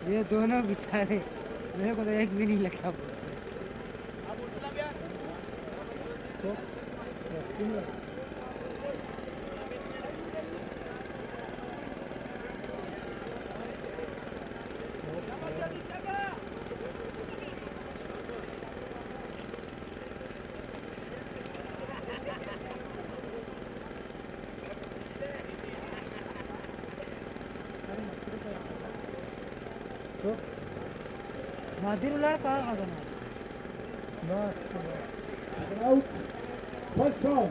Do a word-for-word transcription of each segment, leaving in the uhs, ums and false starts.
ये दोनों बेचारे, मेरे को तो एक भी नहीं लगा मुझसे। तो नादिर उलाड़ कहाँ खा बना बस out first round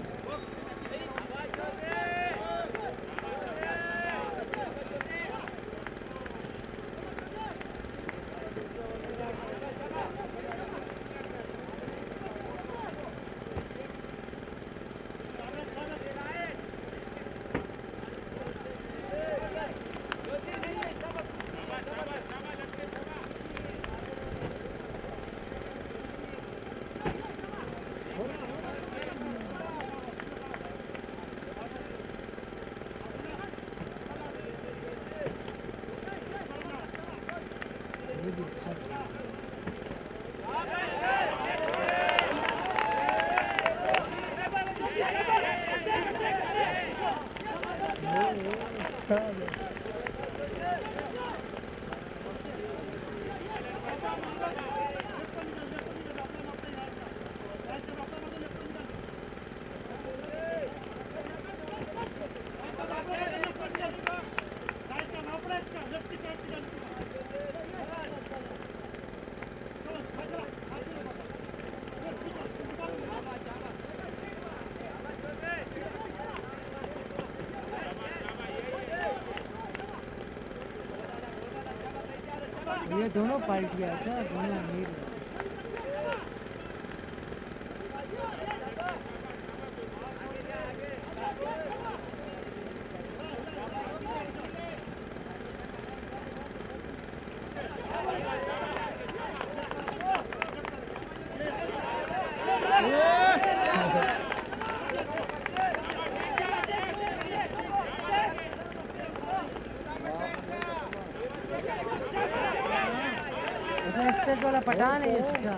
ये दोनों पार्टियाँ अच्छा दोनों अमीर हैं। स्टेट वाला पठान है ये छुट्टा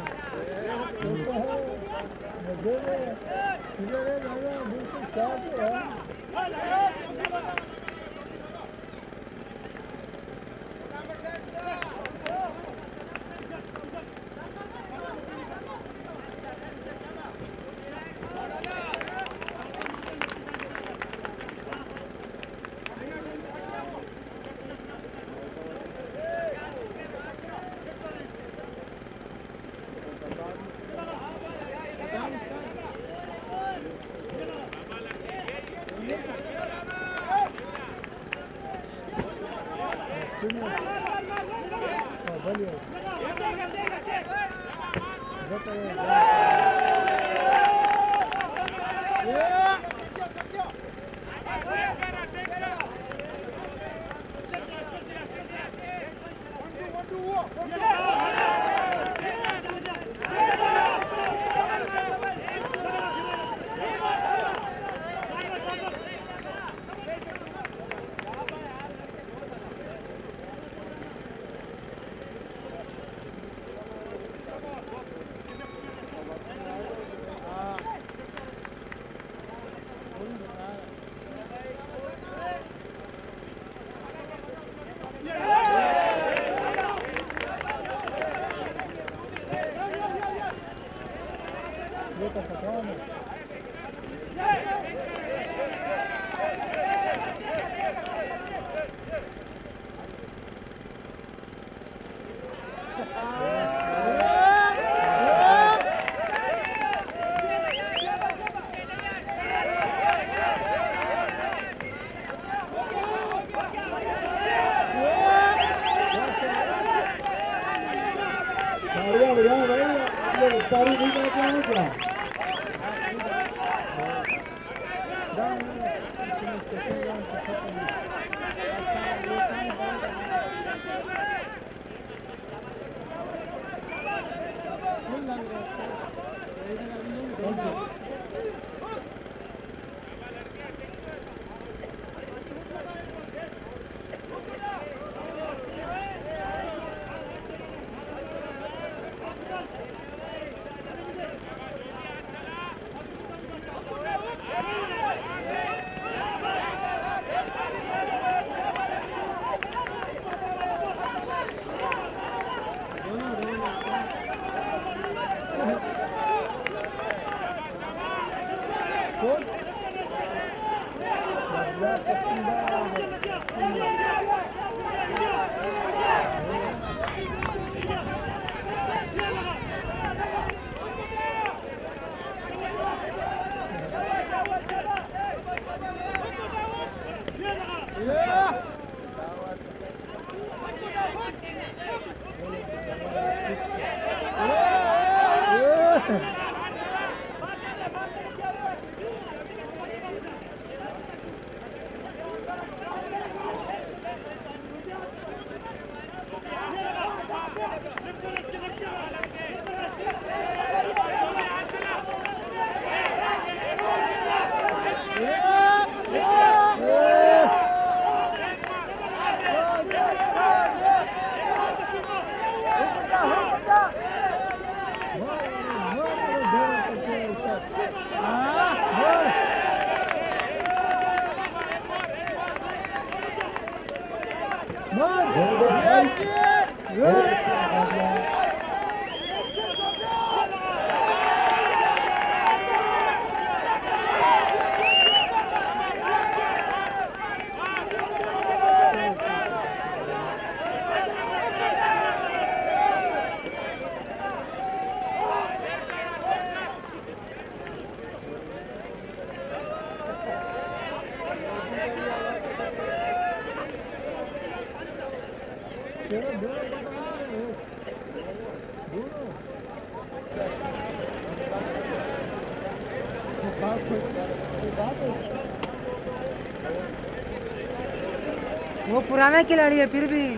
वो पुराना खिलाड़ी है फिर भी।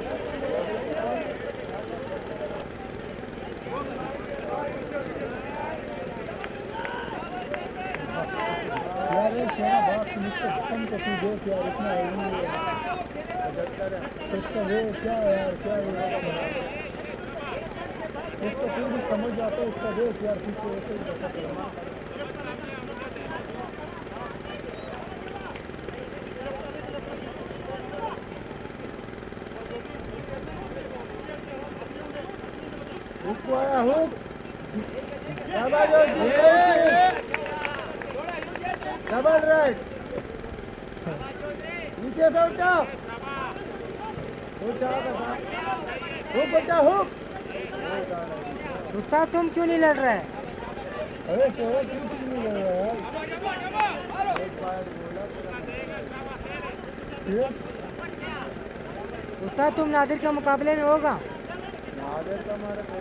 यार ये शेरा बात सुन इसको कसम को तू देख यार इतना है नहीं है इसका वो क्या है यार क्या है इसको फिर भी समझ आता है इसका देख यार पीछे ऐसे ही बैठा है। हुक आया हुक डबल राइट नीचे से उठा उठा हुक उठा हुक। उस्ताद तुम क्यों नहीं लड़ रहे? अरे सोरा क्यों नहीं लड़ रहा है? उस्ताद तुम नादिर के मुकाबले में होगा? नादिर का हमारा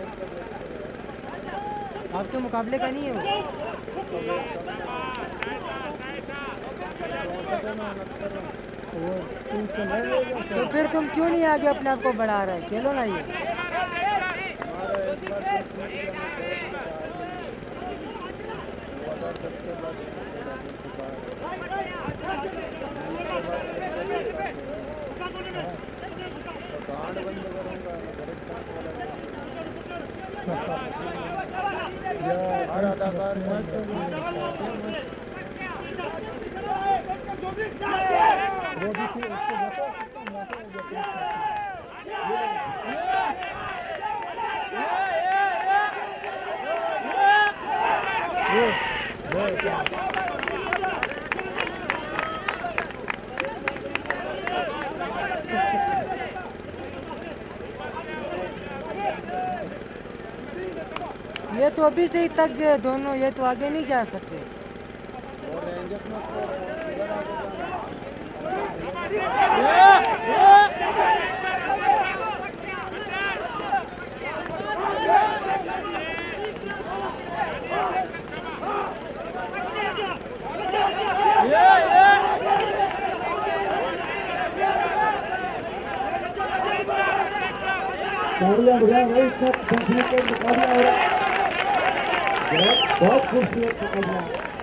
आपके मुकाबले का नहीं है वो। तो फिर तुम क्यों नहीं आगे अपने आप को बढ़ा रहे? खेलो ना ये। ये तो अभी से ही तक गए दोनों, ये तो आगे नहीं जा सकते। बहुत खूबसूरत मुकाबला।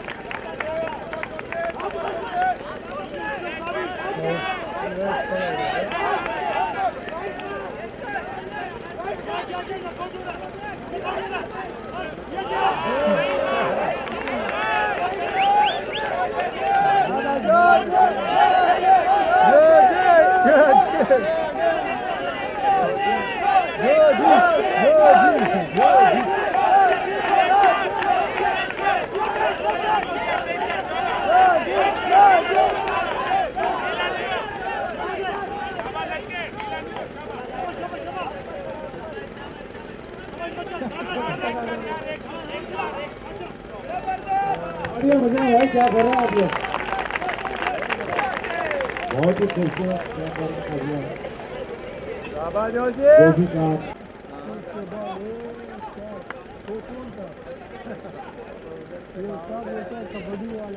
बढ़िया मजा है। क्या कर रहे हैं आप लोग? बहुत ही खूबसूरत आबा जोजी का कबड्डी वाला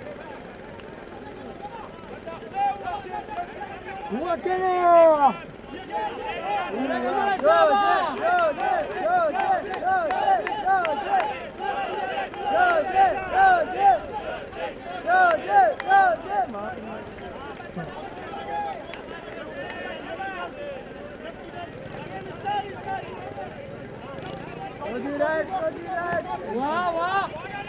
वो अकेले वाह वाह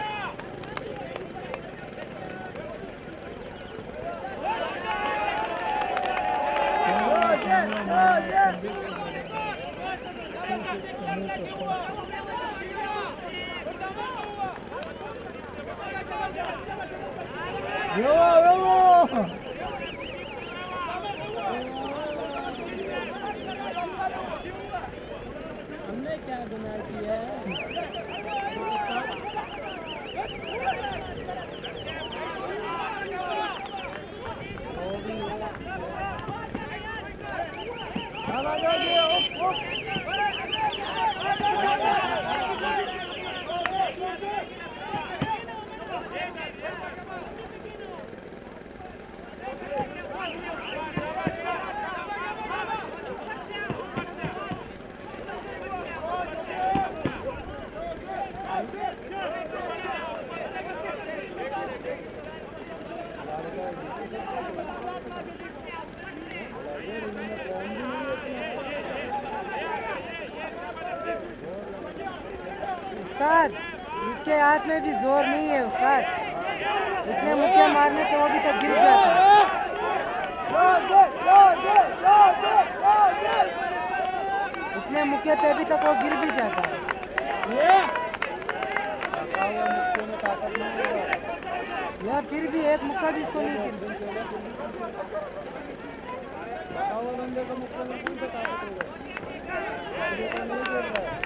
Yo, yo! हमने क्या गुनाह किया है उस्ताद, इसके हाथ में भी जोर नहीं है उस्ताद। इतने मुक्के मारने पे वो भी तक गिर जाता है। इतने मुक्के पे भी तक वो गिर भी जाता है। या फिर भी एक मुक्का भी इसको नहीं गिर। बंदे का मुक्का में कौन सा ताकत होगा? ये तो नहीं गिर रहा है।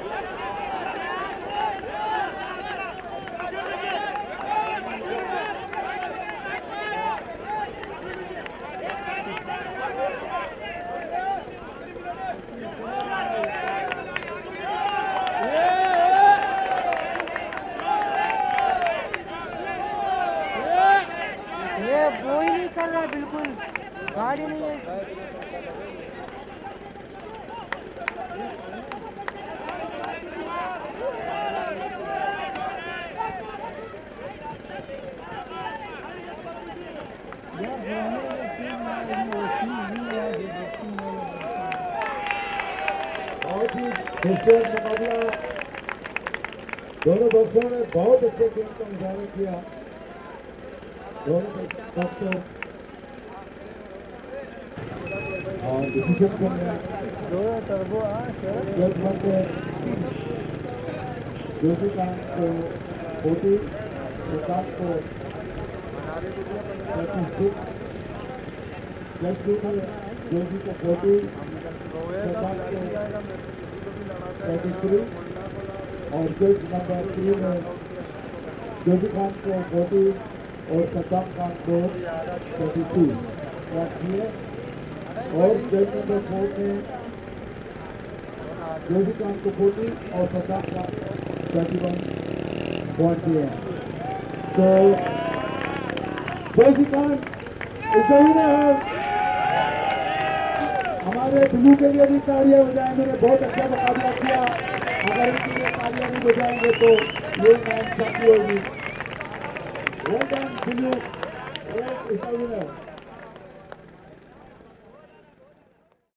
वो ही नहीं कर रहा है बिल्कुल, गाड़ी नहीं है। बहुत ही खूबसूरत मुकाबला, दोनों बॉक्सरों ने बहुत अच्छे गेम का मुजाहरा किया। दोनों बॉक्सर और डिसीजन को दो टर्बो जज बनते जोशी खान को फोर्टी, प्रकाश को थर्टी सिक्स, जज जोशी को फोर्टी, प्रकाश को थर्टी थ्री और जज नंबर थ्री में जोशी खान को फोर्टी और सद्दाम खान को थर्टी टू किए और जज नंबर फोर में जोशी खान को फोर्टी और Saddam Khan thirty one point दिए हैं। तो जोशी खान इस महीने है, हमारे ब्लू के लिए भी तालियां बजाएं। मैंने बहुत अच्छा मुकाबला किया, अगर इनके लिए तालियां नहीं बजाएंगे तो ये मैच शांति होगी। Well done blue,